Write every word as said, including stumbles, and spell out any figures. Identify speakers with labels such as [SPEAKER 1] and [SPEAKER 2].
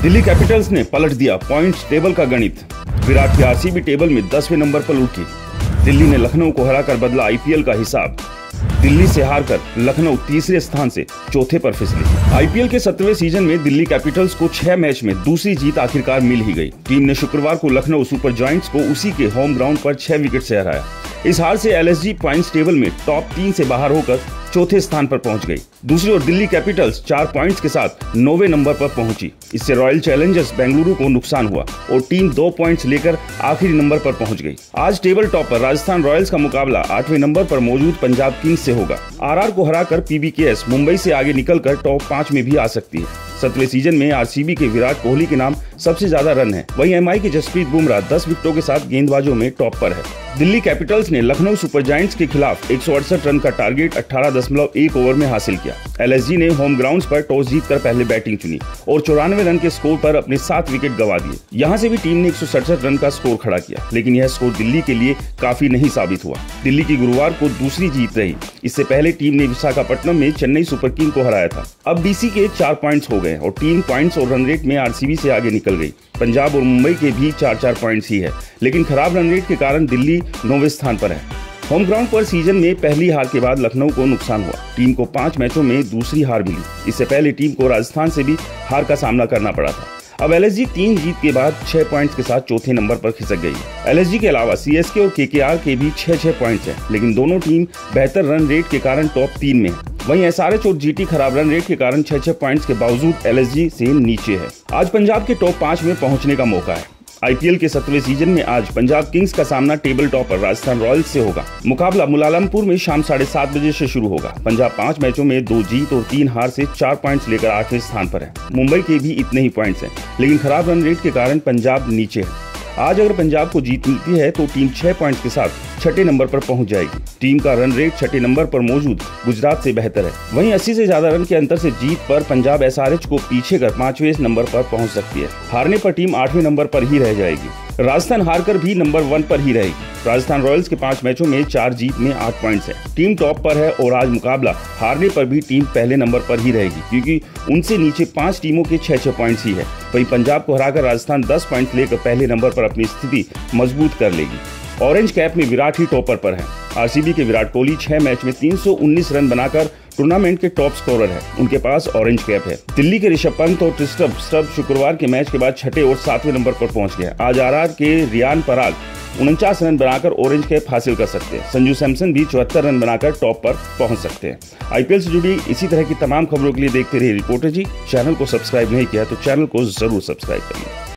[SPEAKER 1] Delhi Capitals ने पलट दिया पॉइंट्स टेबल का गणित। विराट की आरसीबी टेबल में दसवें नंबर पर उठी। दिल्ली ने लखनऊ को हराकर बदला आईपीएल का हिसाब। दिल्ली से हारकर लखनऊ तीसरे स्थान से चौथे पर फिसली। आईपीएल के सत्रहवें सीजन में दिल्ली कैपिटल्स को छह मैच में दूसरी जीत आखिरकार मिल ही गई। टीम ने शुक्रवार को लखनऊ सुपर जायंट्स को उसी के होम ग्राउंड पर छह विकेट से हराया। इस हार से एलएसजी पॉइंट्स टेबल में टॉप तीन से बाहर होकर चौथे स्थान पर पहुंच गई। दूसरी ओर दिल्ली कैपिटल्स चार पॉइंट्स के साथ नौवें नंबर पर पहुंची। इससे रॉयल चैलेंजर्स बेंगलुरु को नुकसान हुआ और टीम दो पॉइंट्स लेकर आखिरी नंबर पर पहुंच गई। आज टेबल टॉप पर राजस्थान रॉयल्स का मुकाबला आठवें नंबर पर मौजूद पंजाब किंग्स से होगा। आरआर को हराकर पीबीकेएस मुंबई से आगे निकलकर टॉप पांच में भी आ सकती है। सत्रहवें सीजन में आरसीबी के विराट कोहली के नाम सबसे ज्यादा रन है। वहीं एमआई के जसप्रीत बुमराह दस विकेटों के साथ गेंदबाजों में टॉप पर है। दिल्ली कैपिटल्स ने लखनऊ सुपर जायंट्स के खिलाफ एक सौ अड़सठ रन का टारगेट अठारह दशमलव एक ओवर में हासिल किया। एलएसजी ने होम ग्राउंड्स पर टॉस जीतकर पहले बैटिंग चुनी और चौरानवे रन के स्कोर पर अपने सात विकेट गंवा दिए। यहां से भी टीम ने एक सौ सड़सठ रन का स्कोर खड़ा किया, लेकिन यह स्कोर दिल्ली के लिए काफी नहीं साबित हुआ। दिल्ली की गुरुवार को दूसरी जीत रही। इससे पहले टीम ने विशाखापट्टनम में चेन्नई सुपर किंग को हराया था। अब डीसी के चार पॉइंट्स हो गए और टीम पॉइंट्स और रन रेट में आरसीबी से आगे निकल गई। पंजाब और मुंबई के भी चार चार पॉइंट्स ही है, लेकिन खराब रन रेट के कारण दिल्ली नौवें स्थान पर है। होम ग्राउंड पर सीजन में पहली हार के बाद लखनऊ को नुकसान हुआ। टीम को पांच मैचों में दूसरी हार मिली। इससे पहले टीम को राजस्थान से भी हार का सामना करना पड़ा था। अब एलएसजी तीन जीत के बाद छह पॉइंट्स के साथ चौथे नंबर पर खिसक गई। एलएसजी के अलावा सीएसके और केकेआर के भी छह छह पॉइंट्स हैं, लेकिन दोनों टीम बेहतर रन रेट के कारण टॉप तीन में है। वहीं एसआरएच और जीटी खराब रन रेट के कारण छह छह पॉइंट्स के बावजूद एलएसजी से नीचे है। आज पंजाब के टॉप पांच में पहुंचने का मौका है। आईपीएल के सत्रहवें सीजन में आज पंजाब किंग्स का सामना टेबल टॉपर राजस्थान रॉयल्स से होगा। मुकाबला मुलालमपुर में शाम साढ़े सात बजे से शुरू होगा। पंजाब पांच मैचों में दो जीत और तीन हार से चार पॉइंट्स लेकर आठवें स्थान पर है। मुंबई के भी इतने ही पॉइंट्स हैं, लेकिन खराब रन रेट के कारण पंजाब नीचे है। आज अगर पंजाब को जीत मिलती है तो टीम छह पॉइंट्स के साथ छठे नंबर पर पहुंच जाएगी। टीम का रन रेट छठे नंबर पर मौजूद गुजरात से बेहतर है। वहीं अस्सी से ज्यादा रन के अंतर से जीत पर पंजाब एसआरएच को पीछे कर पांचवें नंबर पर पहुंच सकती है। हारने पर टीम आठवें नंबर पर ही रह जाएगी। राजस्थान हारकर भी नंबर वन पर ही रहेगी। राजस्थान रॉयल्स के पांच मैचों में चार जीत में आठ पॉइंट्स है। टीम टॉप पर है और आज मुकाबला हारने पर भी टीम पहले नंबर पर ही रहेगी, क्योंकि उनसे नीचे पांच टीमों के छह छह पॉइंट्स ही है। वहीं पंजाब को हराकर राजस्थान दस पॉइंट्स लेकर पहले नंबर पर अपनी स्थिति मजबूत कर लेगी। ऑरेंज कैप में विराट ही टॉपर पर है। आरसीबी के विराट कोहली छह मैच में तीन सौ उन्नीस रन बनाकर टूर्नामेंट के टॉप स्कोरर है। उनके पास ऑरेंज कैप है। दिल्ली के ऋषभ पंत और ट्रिस्टन स्टब शुक्रवार के मैच के बाद छठे और सातवें नंबर पर पहुंच गए। आज आरआर के रियान पराग उनचास रन बनाकर ऑरेंज कैप हासिल कर सकते हैं। संजू सैमसन भी चौहत्तर रन बनाकर टॉप पर पहुंच सकते हैं। आईपीएल से जुड़ी इसी तरह की तमाम खबरों के लिए देखते रहिए रिपोर्टर जी। चैनल को सब्सक्राइब नहीं किया तो चैनल को जरूर सब्सक्राइब करिए।